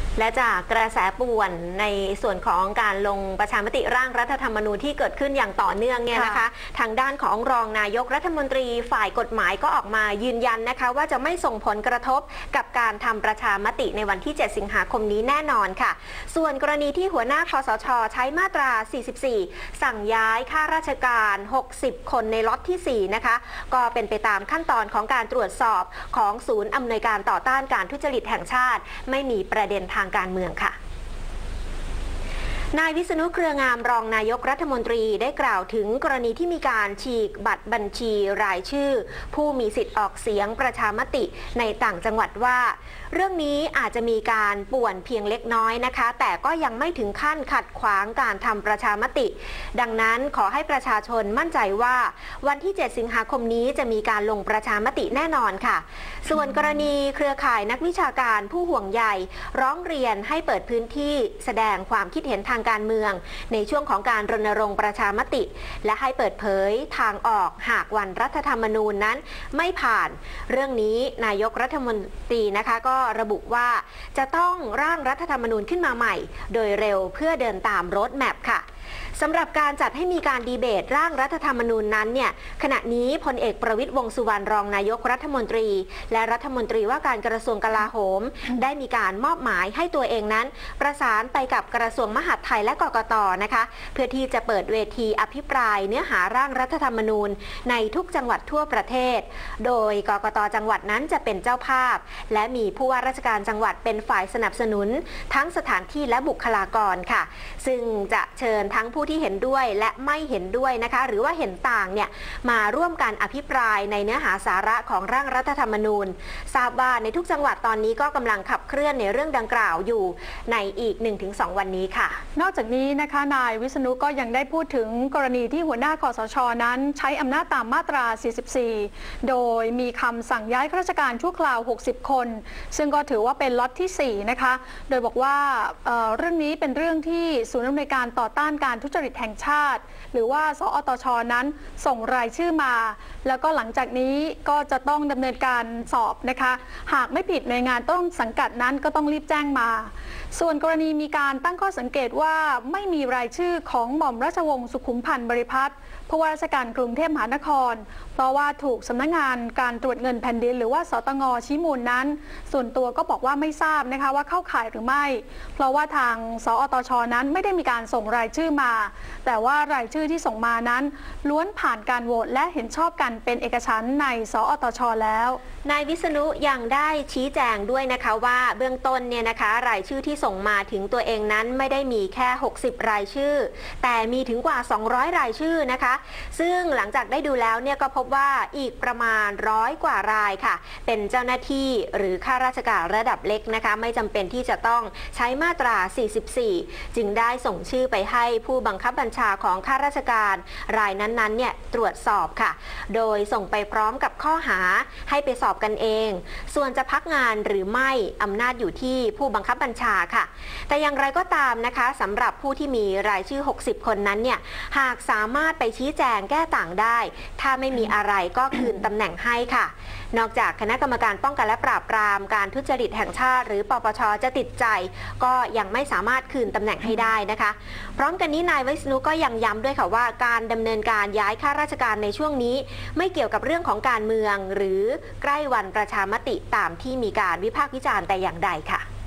และจากกระแสป่วนในส่วนของการลงประชามติร่างรัฐธรรมนูญที่เกิดขึ้นอย่างต่อเนื่องเนี่ยนะคะทางด้านของรองนายกรัฐมนตรีฝ่ายกฎหมายก็ออกมายืนยันนะคะว่าจะไม่ส่งผลกระทบกับการทำประชามติในวันที่ 7 สิงหาคมนี้แน่นอนค่ะส่วนกรณีที่หัวหน้าคสช.ใช้มาตรา 44 สั่งย้ายข้าราชการ 60 คนในล็อตที่ 4 นะคะก็เป็นไปตามขั้นตอนของการตรวจสอบของศูนย์อำนวยการต่อต้านการทุจริตแห่งชาติไม่มีประเด็นทางการเมืองค่ะนายวิษณุ เครืองามรองนายกรัฐมนตรีได้กล่าวถึงกรณีที่มีการฉีกบัตรบัญชีรายชื่อผู้มีสิทธิ์ออกเสียงประชามติในต่างจังหวัดว่าเรื่องนี้อาจจะมีการป่วนเพียงเล็กน้อยนะคะแต่ก็ยังไม่ถึงขั้นขัดขวางการทำประชามติดังนั้นขอให้ประชาชนมั่นใจว่าวันที่ 7 สิงหาคมนี้จะมีการลงประชามติแน่นอนค่ะส่วนกรณีเครือข่ายนักวิชาการผู้ห่วงใยร้องเรียนให้เปิดพื้นที่แสดงความคิดเห็นทางการเมืองในช่วงของการรณรงค์ประชามติและให้เปิดเผยทางออกหากวันรัฐธรรมนูญนั้นไม่ผ่านเรื่องนี้นายกรัฐมนตรีนะคะก็ระบุว่าจะต้องร่างรัฐธรรมนูญขึ้นมาใหม่โดยเร็วเพื่อเดินตามโรดแมพค่ะสำหรับการจัดให้มีการดีเบตร่างรัฐธรรมนูญนั้นเนี่ยขณะนี้พลเอกประวิตร วงษ์สุวรรณรองนายกรัฐมนตรีและรัฐมนตรีว่าการกระทรวงกลาโหมได้มีการมอบหมายให้ตัวเองนั้นประสานไปกับกระทรวงมหาดไทยและกกต.นะคะเพื่อที่จะเปิดเวทีอภิปรายเนื้อหาร่างรัฐธรรมนูญในทุกจังหวัดทั่วประเทศโดยกกต.จังหวัดนั้นจะเป็นเจ้าภาพและมีผู้ว่าราชการจังหวัดเป็นฝ่ายสนับสนุนทั้งสถานที่และบุคลากรค่ะซึ่งจะเชิญทั้งผู้ที่เห็นด้วยและไม่เห็นด้วยนะคะหรือว่าเห็นต่างเนี่ยมาร่วมกันอภิปรายในเนื้อหาสาระของร่างรัฐธรรมนูญทราบว่าในทุกจังหวัดตอนนี้ก็กำลังขับเคลื่อนในเรื่องดังกล่าวอยู่ในอีก 1-2 วันนี้ค่ะนอกจากนี้นะคะนายวิษณุก็ยังได้พูดถึงกรณีที่หัวหน้าคสช.นั้นใช้อำนาจตามมาตรา 44 โดยมีคำสั่งย้ายข้าราชการชั่วคราว 60 คนซึ่งก็ถือว่าเป็นล็อตที่ 4 นะคะโดยบอกว่าเรื่องนี้เป็นเรื่องที่ศูนย์อำนวยการต่อต้านการทุจริตแห่งชาติหรือว่าสอตช.นั้นส่งรายชื่อมาแล้วก็หลังจากนี้ก็จะต้องดำเนินการสอบนะคะหากไม่ผิดหน่วยงานต้นสังกัดนั้นก็ต้องรีบแจ้งมาส่วนกรณีมีการตั้งข้อสังเกตว่าไม่มีรายชื่อของหม่อมราชวงศ์สุขุมพันธ์บริพัตรผู้ว่าราชการกรุงเทพมหานครเพราะว่าถูกสำนักงานการตรวจเงินแผ่นดินหรือว่าสตง.ชี้มูลนั้นส่วนตัวก็บอกว่าไม่ทราบนะคะว่าเข้าข่ายหรือไม่เพราะว่าทางสอตช.นั้นไม่ได้มีการส่งรายชื่อมาแต่ว่ารายชื่อที่ส่งมานั้นล้วนผ่านการโหวตและเห็นชอบกันเป็นเอกฉันท์ในสอตช.แล้วนายวิษณุยังได้ชี้แจงด้วยนะคะว่าเบื้องต้นเนี่ยนะคะรายชื่อที่ส่งมาถึงตัวเองนั้นไม่ได้มีแค่60รายชื่อแต่มีถึงกว่า200รายชื่อนะคะซึ่งหลังจากได้ดูแล้วเนี่ยก็พบว่าอีกประมาณ100กว่ารายค่ะเป็นเจ้าหน้าที่หรือข้าราชการระดับเล็กนะคะไม่จำเป็นที่จะต้องใช้มาตรา 44 จึงได้ส่งชื่อไปให้ผู้บังคับบัญชาของข้าราชการรายนั้นๆเนี่ยตรวจสอบค่ะโดยส่งไปพร้อมกับข้อหาให้ไปสอบกันเองส่วนจะพักงานหรือไม่อำนาจอยู่ที่ผู้บังคับบัญชาค่ะแต่อย่างไรก็ตามนะคะสำหรับผู้ที่มีรายชื่อ60คนนั้นเนี่ยหากสามารถไปชี้แจงแก้ต่างได้ถ้าไม่มีอะไรก็คืนตำแหน่งให้ค่ะนอกจากคณะกรรมการป้องกันและปราบปรามการทุจริตแห่งชาติหรือปปช.จะติดใจก็ยังไม่สามารถคืนตำแหน่งให้ได้นะคะพร้อมกันนี้นายวิษณุก็ยังย้ำด้วยค่ะว่าการดำเนินการย้ายข้าราชการในช่วงนี้ไม่เกี่ยวกับเรื่องของการเมืองหรือใกล้วันประชามติตามที่มีการวิพากษ์วิจารณ์แต่อย่างใดค่ะ